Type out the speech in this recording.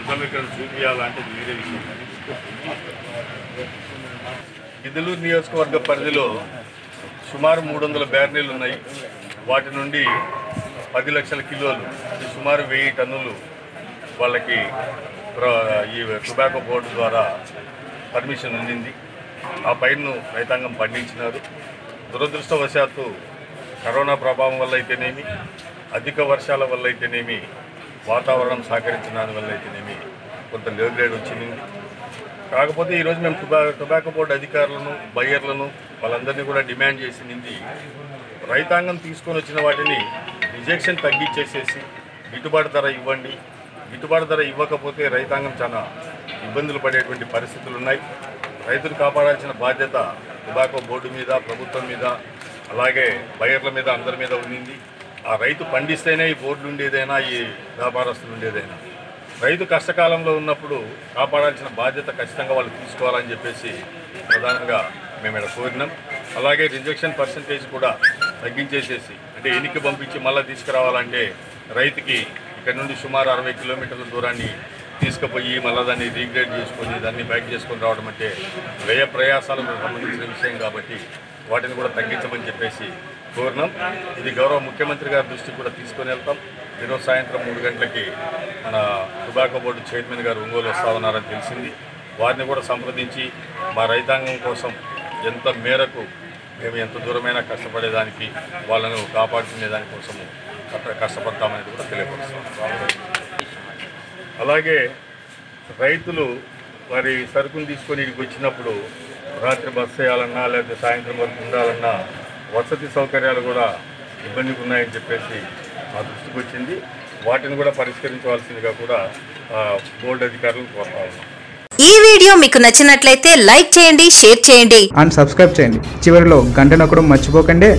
మొత్తం ఇక్కడ చూపించాలంటే వేరే విషయం. గిద్దలూరు నియోజకవర్గ పరిధిలో సుమారు 300 బ్యారెన్లు ఉన్నాయి. వాటి నుండి 10 లక్షల కిలోలు సుమారు 1000 టన్నులు వాళ్ళకి ఈ టొబాకో బోర్డు ద్వారా పర్మిషన్ ఉండింది. ఆ పైరును రైతాంగం పండించినారు. దురదృష్టవశాత్తు కరోనా ప్రభావం వల్ల అయితేనేమి, అధిక వర్షాల వల్ల అయితేనేమి, వాతావరణం సహకరించిన దానివల్ల అయితేనేమి కొంత లో గ్రేడ్ వచ్చింది. కాకపోతే ఈరోజు మేము టొబాకో బోర్డు అధికారులను, బయ్యర్లను వాళ్ళందరినీ కూడా డిమాండ్ చేసింది, రైతాంగం తీసుకొని వచ్చిన వాటిని రిజెక్షన్ తగ్గించేసేసి గిట్టుబాటు ధర ఇవ్వండి. గిట్టుబాటు ధర ఇవ్వకపోతే రైతాంగం చాలా ఇబ్బందులు పడేటువంటి పరిస్థితులు ఉన్నాయి. రైతులు కాపాడాల్సిన బాధ్యత టొబాకో బోర్డు మీద, ప్రభుత్వం మీద, అలాగే బయ్యర్ల మీద, అందరి మీద ఉంది. ఆ రైతు పండిస్తేనే ఈ బోర్డు ఉండేదైనా, ఈ వ్యాపారస్తులు ఉండేదైనా. రైతు కష్టకాలంలో ఉన్నప్పుడు కాపాడాల్సిన బాధ్యత ఖచ్చితంగా వాళ్ళు తీసుకోవాలని చెప్పేసి ప్రధానంగా మేము ఇక్కడ కోరినాం. అలాగే రిజెక్షన్ పర్సంటేజ్ కూడా తగ్గించేసేసి, అంటే ఎన్నిక పంపించి మళ్ళీ తీసుకురావాలంటే రైతుకి ఇక్కడ నుండి సుమారు 60 కిలోమీటర్ల దూరాన్ని తీసుకుపోయి మళ్ళీ దాన్ని రీగ్రేడ్ చేసుకొని దాన్ని బ్యాక్ చేసుకొని రావడం అంటే వ్యయ ప్రయాసాలకు సంబంధించిన విషయం కాబట్టి వాటిని కూడా తగ్గించమని చెప్పేసి కోరినాం. ఇది గౌరవ ముఖ్యమంత్రి గారి దృష్టికి కూడా తీసుకొని వెళ్తాం. ఈరోజు సాయంత్రం 3 గంటలకి మన టొబాకో బోర్డు చైర్మన్ గారు ఒంగోలు వస్తూ ఉన్నారని తెలిసింది. వారిని కూడా సంప్రదించి మా రైతాంగం కోసం ఎంత మేరకు మేము ఎంత దూరమైనా కష్టపడేదానికి, వాళ్ళను కాపాడుకునే దానికోసము కష్టపడతామనేది కూడా తెలియపరుస్తాం. అలాగే రైతులు వారి సరుకును తీసుకొని ఇక్కడికి వచ్చినప్పుడు రాత్రి బస్సు చేయాలన్నా లేకపోతే సాయంత్రం వరకు ఉండాలన్నా వసతి సౌకర్యాలు కూడా ఇబ్బందిగా ఉన్నాయని చెప్పేసి మా దృష్టికి వచ్చింది. వాటిని కూడా పరిష్కరించవలసిందిగా కూడా బోర్డు అధికారులను కోరుతా ఉన్నాం. ఈ వీడియో మీకు నచ్చినట్లయితే లైక్ చేయండి, షేర్ చేయండి అండ్ సబ్స్క్రైబ్ చేయండి. చివరిలో గంట నొక్కడం మర్చిపోకండి.